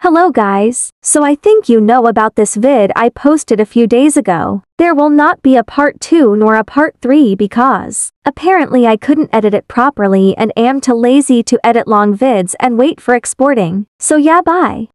Hello guys, so I think you know about this vid I posted a few days ago. There will not be a part 2 nor a part 3 because apparently I couldn't edit it properly and am too lazy to edit long vids and wait for exporting. So yeah, bye.